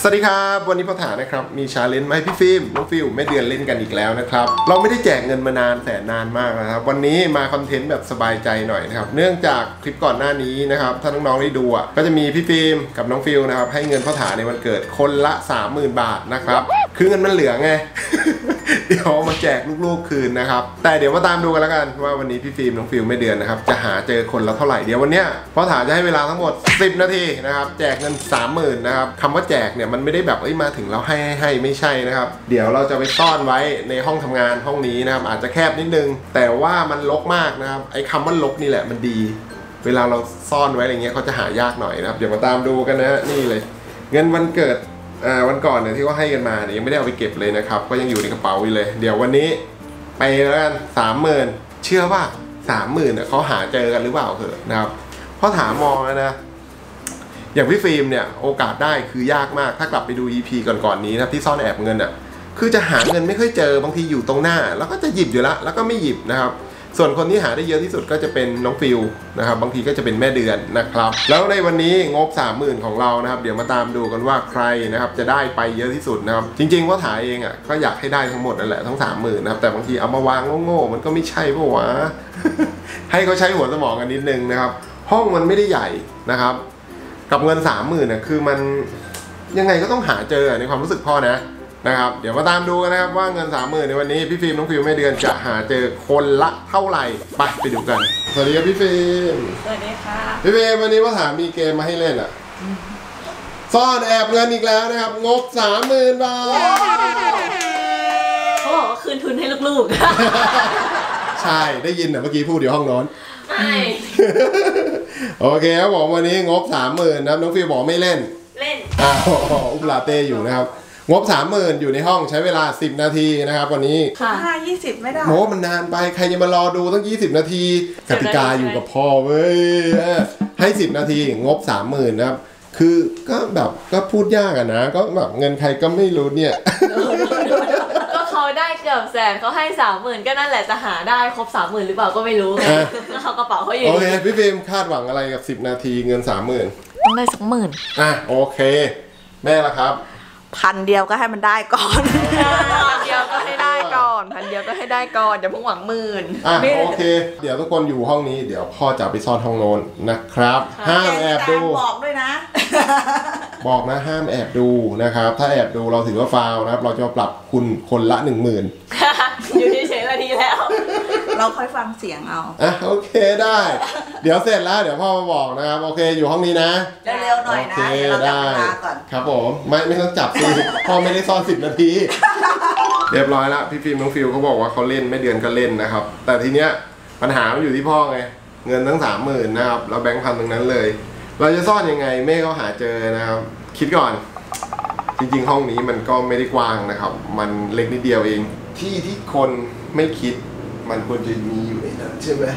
สวัสดีครับวันนี้พ่อถานะครับมีชาเลนจ์มาให้พี่ฟิล์มน้องฟิลไม่เดือนเล่นกันอีกแล้วนะครับเราไม่ได้แจกเงินมานานแสนนานมากนะครับวันนี้มาคอนเทนต์แบบสบายใจหน่อยนะครับเนื่องจากคลิปก่อนหน้านี้นะครับถ้าน้องๆได้ดูก็จะมีพี่ฟิล์มกับน้องฟิลนะครับให้เงินพ่อถาในวันเกิดคนละ 30,000 บาทนะครับคือเงินมันเหลือไง เดี๋ยวมาแจกลูกๆคืนนะครับแต่เดี๋ยวมาตามดูกันแล้วกันว่าวันนี้พี่ฟิล์มน้องฟิลไม่เดือนนะครับจะหาเจอคนละเท่าไหร่เดี๋ยววันเนี้ยพ่อถาจะให้เวลาทั้งหมด10 นาทีนะครับแจกเงิน 30,000 นะครับคำว่าแจกเนี่ยมันไม่ได้แบบมาถึงเราให้ไม่ใช่นะครับเดี๋ยวเราจะไปซ่อนไว้ในห้องทำงานห้องนี้นะครับอาจจะแคบนิดนึงแต่ว่ามันรกมากนะครับไอ้คำว่ารกนี่แหละมันดีเวลาเราซ่อนไว้อะไรเงี้ยเขาจะหายากหน่อยนะครับเดี๋ยวมาตามดูกันนะนี่เลยเงินวันเกิดวันก่อนเนี่ยที่เขาให้กันมาเนี่ยยังไม่ได้เอาไปเก็บเลยนะครับก็ยังอยู่ในกระเป๋าอยู่เลยเดี๋ยววันนี้ไปแล้วกัน 30,000 เชื่อว่า 30,000เนี่ยเขาหาเจอกันหรือเปล่าเหรอนะครับเพราะถามมองนะอย่างพี่ฟิล์มเนี่ยโอกาสได้คือยากมากถ้ากลับไปดู EP ก่อนนี้นะที่ซ่อนแอบเงินคือจะหาเงินไม่ค่อยเจอบางทีอยู่ตรงหน้าแล้วก็จะหยิบอยู่แล้วก็ไม่หยิบนะครับส่วนคนที่หาได้เยอะที่สุดก็จะเป็นน้องฟิลนะครับบางทีก็จะเป็นแม่เดือนนะครับแล้วในวันนี้งบ 30,000 ของเรานะครับเดี๋ยวมาตามดูกันว่าใครนะครับจะได้ไปเยอะที่สุดนะครับจริงๆว่าถ่ายเองก็อยากให้ได้ทั้งหมดนั่นแหละทั้ง 30,000 นะครับแต่บางทีเอามาวางโง่ๆมันก็ไม่ใช่ปะวะ ให้เขาใช้หัวสมองกันนิดนึงนะครับห้องมันไม่ได้ใหญ่นะครับกับเงิน 30,000 เนี่ยคือมันยังไงก็ต้องหาเจอในความรู้สึกพ่อนะครับเดี๋ยวมาตามดูกันนะครับว่าเงิน 30,000 ในวันนี้พี่ฟิล์มน้องฟิลไม่เดือนจะหาเจอคนละเท่าไหร่ไปดูกันสวัสดีครับพี่ฟิล์มสวัสดีค่ะพี่ฟิล์มวันนี้ว่าถามมีเกมมาให้เล่นซ่อนแอบเงินอีกแล้วนะครับงบ 30,000 บาทเขาบอกว่าคืนทุนให้ลูกๆใช่ได้ยินเมื่อกี้พูดเดี๋ยวห้องนอนใช่โอเคครับผมวันนี้งบ 30,000 นะครับน้องฟิลบอกไม่เล่นอุปลาเต้อยู่นะครับงบ 30,000 อยู่ในห้องใช้เวลา10 นาทีนะครับวันนี้ค่ะ20ไม่ได้โหมันนานไปใครจะมารอดูตั้ง20 นาทีกติกาอยู่กับพ่อเว้ยให้10 นาทีงบ 30,000 นะครับคือก็แบบก็พูดยากนะก็แบบเงินใครก็ไม่รู้เนี่ยก็เขาได้เกือบแสนเขาให้ 30,000 ก็นั่นแหละจะหาได้ครบ 30,000 หรือเปล่าก็ไม่รู้ไงแล้วเขากระเป๋าเขาอยู่โอเคพี่ฟิล์มคาดหวังอะไรกับ10 นาทีเงิน 30,000 ต้องได้20,000 โอเคแม่ละครับ 1,000 เดียวก็ให้มันได้ก่อน 1,000 เดียวก็ให้ได้ก่อน1,000 เดียวก็ให้ได้ก่อนอย่าเพิ่งหวัง10,000 โอเคเดี๋ยวทุกคนอยู่ห้องนี้เดี๋ยวพ่อจะไปซ่อนห้องโน้นนะครับห้ามแอบดูบอกด้วยนะบอกนะห้ามแอบดูนะครับถ้าแอบดูเราถือว่าฟาวนะครับเราจะปรับคุณคนละ 10,000 อยู่เฉยๆนาทีแล้วเราค่อยฟังเสียงเอาโอเคได้เดี๋ยวเสร็จแล้วเดี๋ยวพ่อมาบอกนะครับโอเคอยู่ห้องนี้นะเร็วๆหน่อยนะเราจับเวลาก่อนครับผมไม่ต้องจับสิพ่อไม่ได้ซ่อน10 นาทีเรียบร้อยแล้วพี่ฟิล์มน้องฟิลเขาบอกว่าเขาเล่นไม่เดือนก็เล่นนะครับแต่ทีเนี้ยปัญหามันอยู่ที่พ่อไงเงินทั้ง 30,000 นะครับแล้วแบงค์พันตรงนั้นเลยเราจะซ่อนยังไงแม่เขาหาเจอนะครับคิดก่อนจริงๆห้องนี้มันก็ไม่ได้กว้างนะครับมันเล็กนิดเดียวเองที่คนไม่คิดมันควรจะมีอยู่ในนั้นใช่ไหม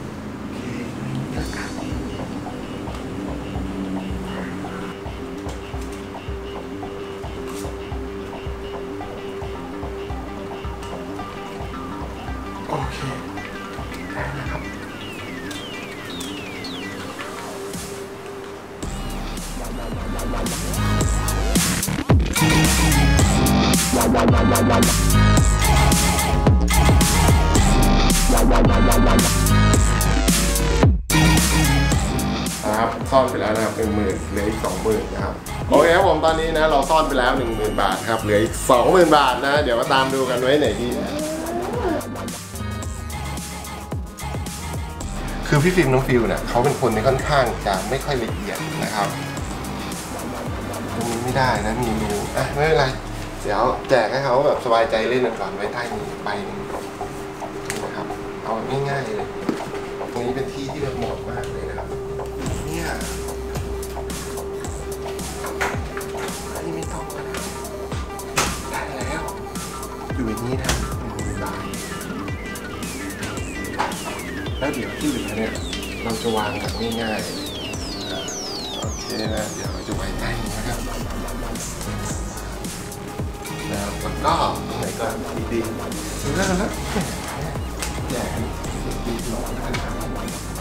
โอเคได้นะครับซ่อนไปแล้วนะครับ 10,000 เหลืออีก 20,000 นะครับโอเคครับผมตอนนี้นะเราซ่อนไปแล้ว 10,000 บาทครับเหลืออีก 20,000 บาทนะเดี๋ยวมาตามดูกันไว้ไหนดีคือพี่ฟิล์มน้องฟิลเนี่ยเขาเป็นคนที่ค่อนข้างจะไม่ค่อยละเอียดนะครับตรงนี้ไม่ได้นะมีรูไม่เป็นไรเดี๋ยวแจกให้เขาแบบสบายใจเล่นก่อนไว้ใต้นี้ไปนะครับเอาง่ายๆเลยตรงนี้เป็นที่ที่แบบเหมาะมากเลยนะครับเนี่ยอันนี้ไม่ต้องนะได้แล้วอยู่อย่างนี้นะแล้วเดี๋ยวที่เหลือเนี่ยเราจะวางแบบง่ายๆโอเคนะเดี๋ยวเราจะไว้ใต้นี้นะครับแล้วก็ตรงไหนก็ดีๆดูแล้วแย่ดีหน่อยนะครับ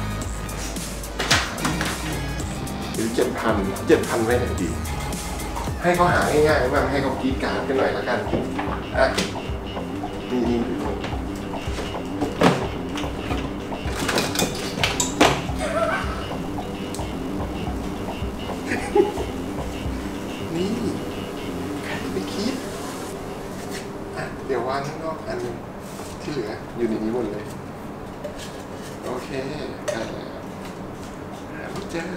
หรือ7,000ไว้ไหนดีให้เขาหาง่ายๆบ้างให้เขากรีดกราดกันหน่อยละกันอ่ะนี่นี่ใครไปคิดอ่ะเดี๋ยววางข้างนอกอันนึงที่เหลืออยู่ในนี้หมดเลยโอเคได้แล้วหาไม่เจอ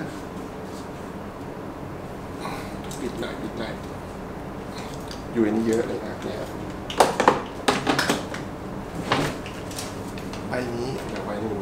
ปิดหน่อยอยู่ในนี้เยอะเลยนะเนี่ยใบนี้เดี๋ยวไว้หนึ่ง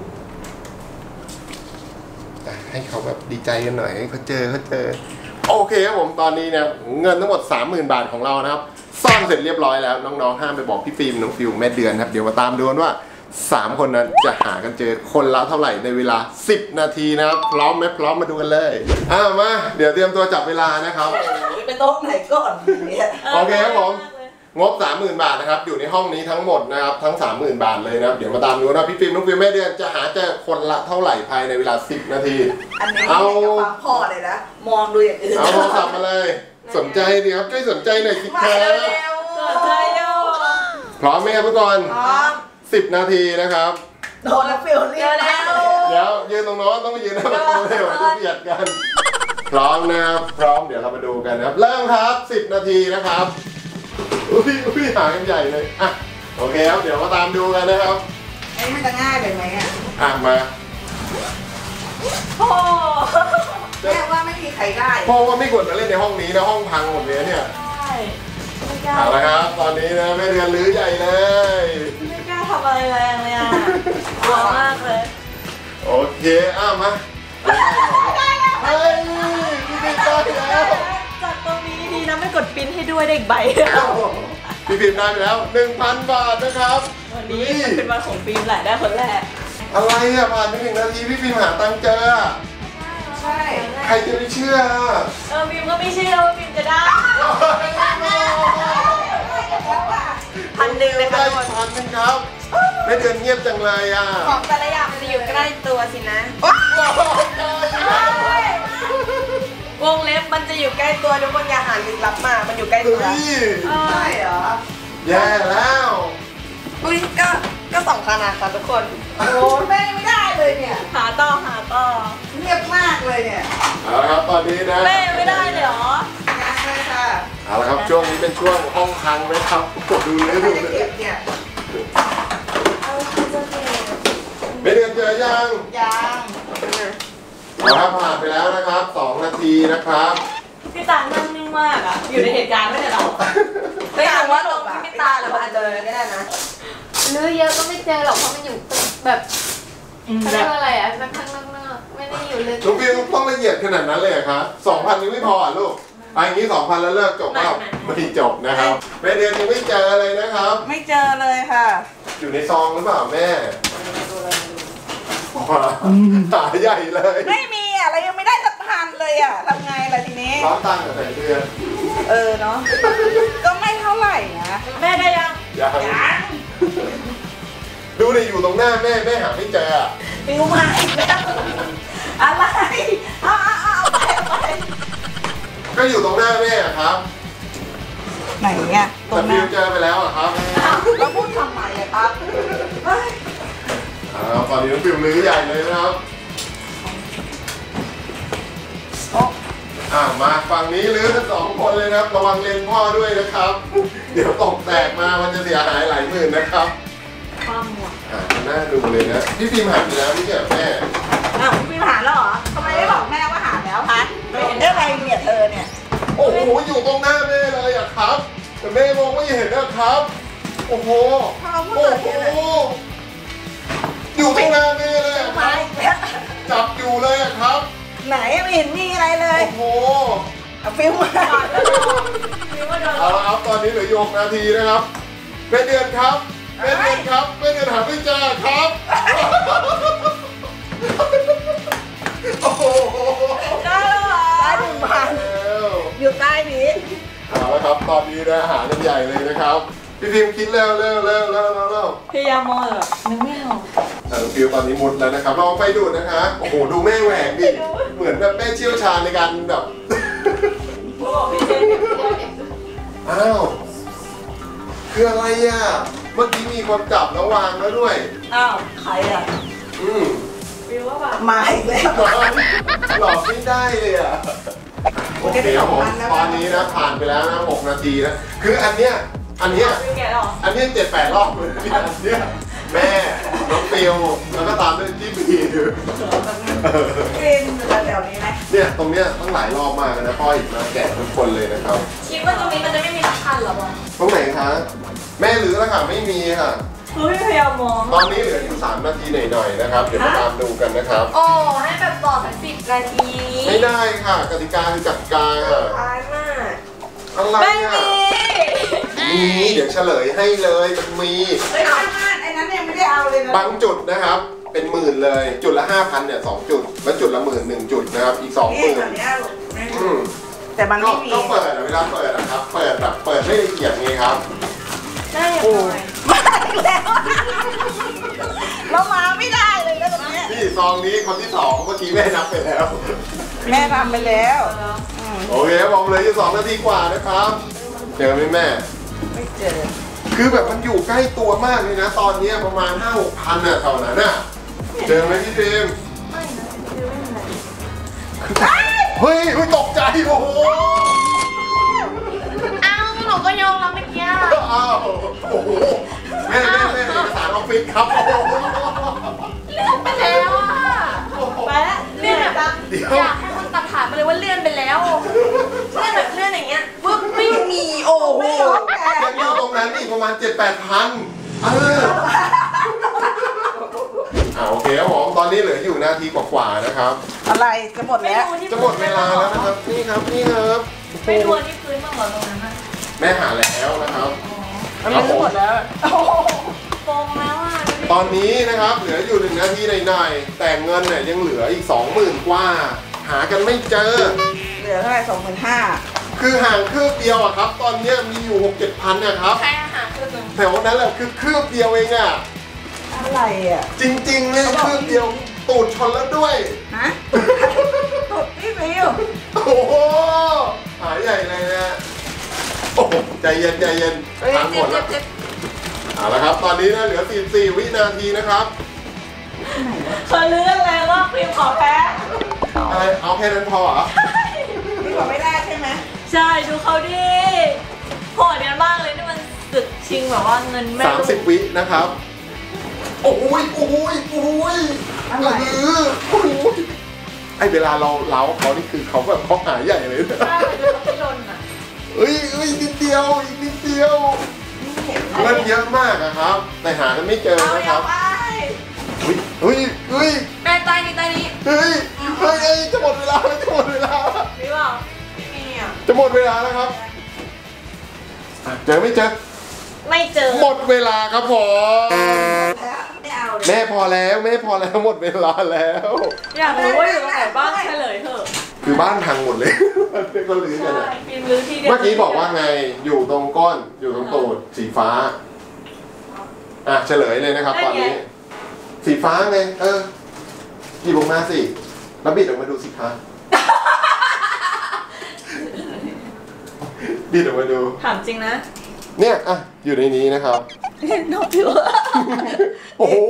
ให้เขาแบบดีใจกันหน่อยให้เขาเจอโอเคครับผมตอนนี้เนี่ยเงินทั้งหมด 30,000 บาทของเรานะครับซ่อนเสร็จเรียบร้อยแล้วน้องๆห้ามไปบอกพี่ฟิล์มน้องฟิวแม่เดือนครับเดี๋ยวมาตามดูกันว่า3 คนนั้นจะหากันเจอคนละเท่าไหร่ในเวลา10 นาทีนะครับพร้อมไหมพร้อมมาดูกันเลยมาเดี๋ยวเตรียมตัวจับเวลานะครับไปโต๊ะไหนก่อนเนี่ยโอเคครับผมงบ 30,000 บาทนะครับอยู่ในห้องนี้ทั้งหมดนะครับทั้ง 30,000 บาทเลยนะครับเดี๋ยวมาตามดูนะพี่ฟิล์มน้องฟิล์มแม่เดือนจะหาเจอคนละเท่าไหร่ภายในเวลา10 นาทีอันนี้ไม่ได้ฟังพ่อเลยนะมองดูอย่างอื่นเอาโทรศัพท์มาเลยสนใจดีครับช่วยสนใจหน่อยสิครับสนใจโยพร้อมไหมครับทุกคนพร้อม 10 นาทีนะครับโดนแล้วฟิลเรียกแล้วเดี๋ยวยืนตรงโน้นต้องไปยืนหน้าประตูเร็วจะเบียดกันพร้อมนะครับพร้อมเดี๋ยวเรามาดูกันนะครับเริ่มครับ10 นาทีนะครับอุ้ยหากันใหญ่เลยอ่ะโอเคครับเดี๋ยวมาตามดูกันนะครับไอ้มันจะง่ายไปไหมอ่ะมาโอ้แม่ว่าไม่มีใครได้เพราะว่าไม่ควรมาเล่นในห้องนี้นะห้องพังหมดเลยเนี่ยได้ไม่กล้าเอาละครับตอนนี้นะแม่เดือนลื้อใหญ่เลยไม่กล้าทำอะไรแรงเลยอ่ะกลัวมากเลยโอเคมาเฮ้ยพี่ฟิล์มได้แล้วจากตรงนี้ดีนะไม่กดปิ้นให้ด้วยได้อีกใบพี่ฟิล์มได้ไปแล้ว 1,000 บาทนะครับวันนี้เป็นวันของฟิล์มแหละได้คนแรกอะไรอ่ะผ่านไป1 นาทีพี่ฟิล์มหาตังค์เจอใช่ใครจะไปเชื่อฟิล์มก็ไม่เชื่อว่าฟิล์มจะได้1,000เลยค่ะได้ทุกคน 1,000ครับไม่เดือนเงียบจังเลยอ่ะของแต่ละอย่างมันจะอยู่ใกล้ตัวสินะ วงเล็บมันจะอยู่ใกล้ตัวทุกคนอย่าหาลึกลับมามันอยู่ใกล้ตัวเฮ้ยใช่เหรอแย่แล้วอุ้ยก็สองขนาดค่ะทุกคนโอ้แม่ไม่ได้เลยเนี่ยหาต่อเงียบมากเลยเนี่ยเอาละครับตอนนี้นะแม่ไม่ได้เลยเหรอยังเลยค่ะเอาละครับช่วงนี้เป็นช่วงห้องพังนะครับกดดูเลยไม่ดูได้เลยเก็บเนี่ยเอาคือจะเก็บไม่เดือนเจอยังยังเอาครับผ่านไปแล้วนะครับ2 นาทีนะครับพี่ตานั่งนิ่งมากอ่ะอยู่ในเหตุการณ์ไม่ใช่เราไม่ถามว่าตรงที่พี่ตาหรือว่าอาจจะเลยก็ได้นะลื้อเยอะก็ไม่เจอหรอกเพราะมันอยู่แบบเขาเรียกว่าอะไรอ่ะแบบข้างนอกๆไม่ได้อยู่ลึกลูกพี่ต้องละเอียดขนาดนั้นเลยเหรอครับ 2,000ยังไม่พออ่ะลูกอันนี้ 2,000 แล้วเลิกจบเปล่าไม่จบนะครับแม่เดือนยังไม่เจอเลยนะครับไม่เจอเลยค่ะอยู่ในซองหรือเปล่าแม่หาใหญ่เลยไม่มีอ่ะเรายังไม่ได้สักพันเลยอ่ะทำไงล่ะทีนี้ร้อนตังค์กับใส่เดือนเนาะก็ไม่เท่าไหร่นะแม่ได้ยังยังดูดิอยู่ตรงหน้าแม่หาไม่เจออ่ะฟิวมาอีกแล้วอะไรเอาไปก็อยู่ตรงหน้าแม่อะครับไหนอ่ะตรแต่งฟินั้วน เจอไปแล้วอะครับแล้วพูดทำไมอะครับเฮ้ยตอนนี้น้องฟิวลื้อใหญ่เลยนะครับโอ้มาฝั่งนี้ลื้อทั้ง2 คนเลยนะครับระวังเลนพ่อด้วยนะครับ เดี๋ยวตกแตกมามันจะเสียหายหลายหมื่นนะครับความหมดน่าดูเลยนะพี่ฟิล์มหาไปแล้วนี่แม่อ้าวฟิวหาแล้วเหรอทำไมไม่บอกแม่ว่าหาแล้วคะไม่เห็นได้ไรเนี่ยเธอเนี่ยโอ้โหอยู่ตรงหน้าแม่เลยอะครับ แต่แม่มองไม่เห็นนะครับ โอ้โหพอพูดโอ้เลยโหเนี่ยอยู่ตรงหน้าแม่เลยอะคมารับอีกแล้วจับอยู่เลยอะครับไหนไม่เห็นมีอะไรเลยโอ้โหเอาฟิวมาฟิล์มว่าโดนเอาละครับตอนนี้เหลืออยู่6 นาทีนะครับแม่เดือนครับแม่เดือนครับแม่เดือนหาไม่เจอครับ โอ้โหได้แล้วเหรอได้1,000 แล้วอยู่ใต้นี้เอาละครับตอนนี้นะหากันใหญ่เลยนะครับพี่ฟิล์มคิดเร็วพยายามมองแบบนึกไม่ออกน้องฟิวตอนนี้มุดแล้วนะครับลองไฟดูดนะคะโอ้โหดูแม่แหวกดิเหมือนแบบแม่เชี่ยวชาญในการแบบเขาบอกพี่เจนอ้าวคืออะไรอ่ะเมื่อกี้มีคนจับแล้ววางแล้วด้วยอ้าวใครอ่ะอืมวิวว่าแบบมาอีกแล้วหลอกไม่ได้เลยอ่ะโอเคครับผมตอนนี้นะผ่านไปแล้วนะ6 นาทีนะคืออันเนี้ยวิวแกะหรออันนี้7-8 รอบเลยเนี่ยอันเนี้ยแม่น้องฟิวแล้วก็ตามด้วยที่บีกินแถวนี้ไหมเนี่ยตรงเนี้ยต้องหลายรอบมากนะพ่ออีกมาแกะทุกคนเลยนะครับคิดว่าตรงนี้มันจะไม่มีสักคันหรอบอลตรงไหนคะแม่หรือแล้วค่ะไม่มีค่ะเฮ้ยพยายามมองตอนนี้เหลืออยู่3 นาทีหน่อยๆนะครับเดี๋ยวมาตามดูกันนะครับโอ้ให้แบบบอกสัก10 นาทีไม่ได้ค่ะกติกาคือกติกาค่ะตายมากอะไรไม่อ่ะมีมีเดี๋ยวเฉลยให้เลยมันมีเฮ้ยไอ้นั้นยังไม่ได้เอาเลยนะบางจุดนะครับเป็นหมื่นเลยจุดละ 5,000เนี่ย2 จุดแล้วจุดละ10,000 1 จุดนะครับอีก 20,000 นี่แบบนี้แต่มันก็ไม่มีต้องเปิดอะเวลาเปิดนะครับเปิดแบบเปิดให้ละเอียดไงครับได้ยังไงมาอีกแล้วเรามาไม่ได้เลยนะตรงนี้นี่ซองนี้คนที่2เมื่อกี้แม่นับไปแล้วแม่ทำไปแล้วอืมโอเคผมเหลยอยู่2 นาทีกว่านะครับเจอไหมแม่ไม่เจอคือแบบมันอยู่ใกล้ตัวมากเลยนะ ตอนนี้ประมาณ 5-6 พันอะแถวนั้นอะเจอไหมพี่ฟิล์มไม่นะวิวไม่เป็นไรเฮ้ยตกใจโอ้โหอ้าวหนูก็ยอมรับเมื่อกี้อ้าวโอ้โหแม่เอกสารออฟฟิศครับโอ้โหเลื่อนไปแล้วอ่ะไปแล้วเลื่อนแบบเดี๋ยวอยากให้คนตัดผ่านไปเลยว่าเลื่อนไปแล้วเลื่อนแบบเลื่อนอย่างเงี้ยปุ๊บไม่มีโอ้โหยังอยู่ตรงนั้นอีกประมาณ 7-8 พันโอเคครับผมตอนนี้เหลืออยู่นาทีกว่าๆนะครับอะไรจะหมดไม่แล้วดูที่จะหมดเวลาแล้วนะครับนี่ครับไม่ดูที่พื้นบ้างเหรอตรงนั้นอ่ะแม่หาแล้วนะครับอันนี้จะหมดแล้วโอ้โหโกงแล้วอ่ะตอนนี้นะครับเหลืออยู่1 นาทีหน่อยๆแต่เงินเนี่ยยังเหลืออีก 20,000 กว่า หากันไม่เจอเหลือเท่าไหร่25,000 คือห่างคืบเดียวอะครับ ตอนเนี้ยมีอยู่ 6-7 พันนะครับใครอาหารคือหนึ่งแถวนั้นแหละคือคืบเดียวเองอะอะไรอ่ะจริงๆเลยคืบเดียวตูดชนแล้วด้วยฮะตดพี่ฟิวโอ้โหหายใหญ่เลยนะโอ้โหใจเย็นเฮ้ยทานหมเจ็บดเจ็แล้วบเจ็บเอาละครับ ตอนนี้นะเหลือ44 วินาทีนะครับเธอเลื่อนแล้วว่าฟิล์มขอแพ้อะไรเอาแค่นั้นพอเหรอนี่บอกไม่ได้ใช่ไหมใช่ดูเขาดิโหดกันมากเลยนี่มันศึกชิงแบบว่าเงินแม่ลูก 30 วินะครับ โอ้ยอะไรโอ้ยไอเวลาเราเล้าเขานี่คือเขาแบบเขาหายใหญ่เลยนะใช่มันจะไม่ลนอ่ะเอ้ยนิดเดียวอีกนิดเดียวนี่เห็นไหมเงินเยอะมากอะครับ แต่หากันไม่เจอเอานะคอย่ารับไปเฮ้ยแม่ใต้นี้ใต้นี้จะหมดเวลามีเปล่าไม่มีอ่ะจะหมดเวลาแล้วครับเจอไม่เจอไม่เจอหมดเวลาครับผมแล้วไม่เอาเลยแม่พอแล้วหมดเวลาแล้วอยากรู้ว่าอยู่ตรงไหนบ้างเฉลยเถอะคือบ้านพังหมดเลย ก็ลื้อกันใช่อะฟิล์มลื้อที่เดียวเมื่อกี้บอกว่าไงอยู่ตรงก้นอยู่ตรงตูดสีฟ้าเฉลยเลยนะครับ ตอนนี้ สีฟ้าไงหยิบออกมาสิแล้วบิดออกมาดูสิคะ บิดออกมาดูถามจริงนะเนี่ยอยู่ในนี้นะครับนกผิวโอ้โห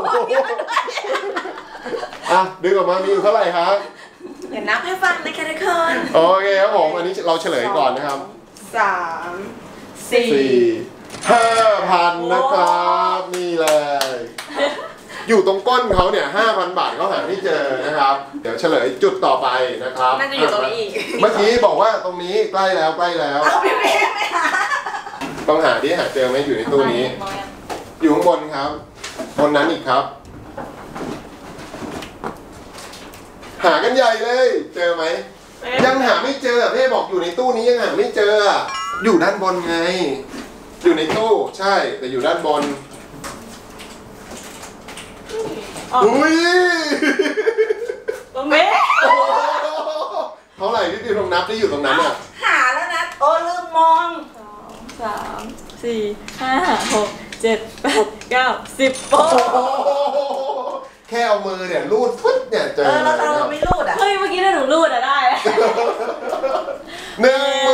ดึงออกมามีอยู่เท่าไหร่ครับอย่านับให้ฟังนะคะทุกคนโอเคครับผมอันนี้เราเฉลยก่อนนะครับ 3 5,000 นะครับนี่เลย อยู่ตรงก้นเขาเนี่ย 5,000 บาทเขาหาไม่เจอนะครับ เดี๋ยวเฉลยจุดต่อไปนะครับน่าจะอยู่ตรงนี้อีกเมื่อกี้บอกว่าตรงนี้ใกล้แล้วเอาพี่ฟิวไม่หาต้องหาดิหาเจอไหมอยู่ในตู้นี้ อยู่ข้างบนครับบนนั้นอีกครับ หากันใหญ่เลย เจอไหม ยังหาไม่เจอแม่บอกอยู่ในตู้นี้ยังหาไม่เจอ อยู่ด้านบนไง อยู่ในตู้ใช่แต่อยู่ด้านบน อุ้ยตรงนี้เท่าไหร่พี่ดิวลองนับที่อยู่ตรงนั้นอ่ะหาแล้วนะโอ้ลืมมอง 2 3 4 5 6 7 8 9 10โอ้แค่เอามือเนี่ยรูดฟึ๊บเนี่ยเจอแล้วเลยเรานะครับไม่รูดอ่ะเฮ้ยเมื่อกี้ถ้าหนูรูดอะได้หนึ่ง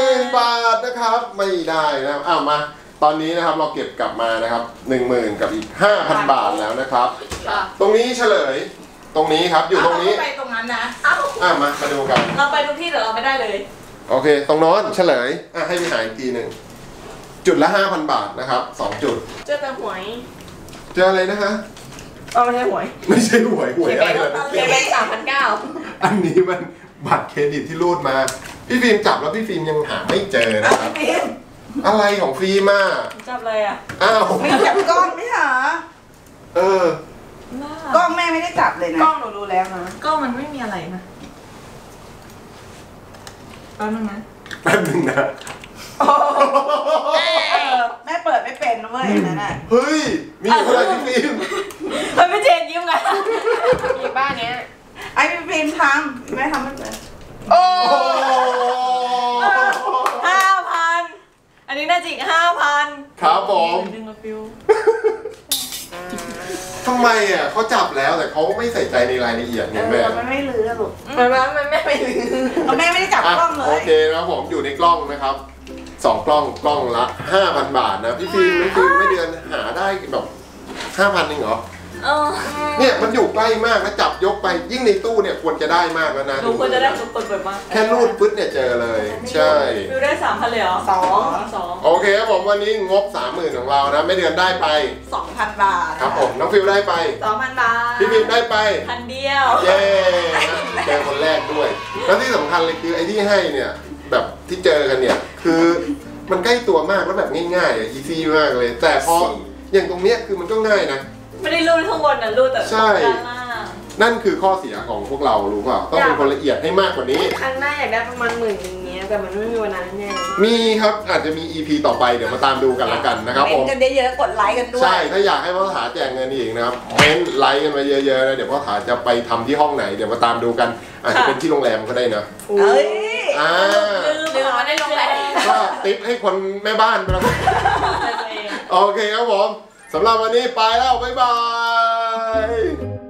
ไม่ได้นะครับมาตอนนี้นะครับเราเก็บกลับมานะครับ10,000กับอีก 5,000 บาทแล้วนะครับค่ะตรงนี้เฉลยตรงนี้ครับอยู่ตรงนี้ไปตรงนั้นนะมาดูกันเราไปทุกที่แต่เราไม่ได้เลยโอเคตรงโน้นเฉลยให้พี่หายอีกทีหนึ่งจุดละ 5,000 บาทนะครับ2จุดเจอแต่หวยเจออะไรนะคะไม่ใช่หวยไม่ใช่หวยอะไรเลยเคแบง3,900 อันนี้มันบัตรเครดิตที่รูดมาพี่ฟิล์มจับแล้วพี่ฟิล์มยังหาไม่เจอนะครับฟิล์มอะไรของฟิล์มอ่ะจับเลยอ่ะอ้าวไม่จับกล้องไม่เหรอเออกล้องแม่ไม่ได้จับเลยนะกล้องหนูรู้แล้วนะกล้องมันไม่มีอะไรนะแป๊บนึงนะแป๊บนึงนะแม่เปิดไม่เป็นนะเว้ยนั่นน่ะเฮ้ยมีอยู่อะไรพี่ฟิล์มเฮ้ยไม่เจนยิ้มไงมีบ้านเนี้ยไอ้ฟิล์มทำแม่ทำไม่เป็นโอ้โอ้ 5,000 อันนี้น่าจะอีก 5,000 ครับผมดึงมาฟิวทำไมอ่ะเขาจับแล้วแต่เขาไม่ใส่ใจในรายละเอียดเนี่ยแม่มันไม่ลือลูกมันแม่ไม่ลืมแม่ไม่ได้จับกล้องเลโอย เคนะครับผมอยู่ในกล้องนะครับ2กล้องละ 5,000 บาทนะพี่ฟิล์มไม่เดือนหาได้แบบ 5,000เองเหรอ เนี่ยมันอยู่ใกล้มากนะจับยกไปยิ่งในตู้เนี่ยควรจะได้มากแล้วนะหนูควรจะได้ทุกคนเปิดมากแค่รูดฟึดเนี่ยเจอเลย ใช่ฟิวได้ 3,000 เลยเหรอ 2 โอเคครับผมวันนี้งบ 30,000ของเรานะไม่เดือนได้ไป 2,000 บาทครับผมน้องฟิวได้ไป 2,000 บาทพี่ฟิล์มได้ไปพันเดียวเย้นะเจอคนแรกด้วย แล้วที่สำคัญเลยคือไอ้ที่ให้เนี่ยแบบที่เจอกันเนี่ยคือมันใกล้ตัวมากแล้วแบบง่ายๆอีซี่มากเลย แต่พออย่างตรงเนี้ยคือมันก็ง่ายนะไม่ได้รูดข้างบนนะรูดแต่ใช่ด้านล่างนั่นคือข้อเสียของพวกเรารู้เปล่าต้องเป็นคนละเอียดให้มากกว่านี้ครั้งหน้าอยากได้ประมาณ10,000อย่างเงี้ยแต่มันไม่มีวันนั้นแน่มีครับอาจจะมี EP ต่อไปเดี๋ยวมาตามดูกันละกันนะครับผมกันเยอะๆกดไลค์กันด้วยใช่ถ้าอยากให้พ่อถาแจกเงินอีกนะครับเม้นไลค์กันมาเยอะๆนะเดี๋ยวพ่อถาจะไปทำที่ห้องไหนเดี๋ยวมาตามดูกันอาจจะเป็นที่โรงแรมก็ได้นะเอ้ยอ่าลืมมาได้โรงแรมก็ติ๊ปให้คนแม่บ้านไปแล้วโอเคครับผมสำหรับวันนี้ไปแล้วบ๊ายบาย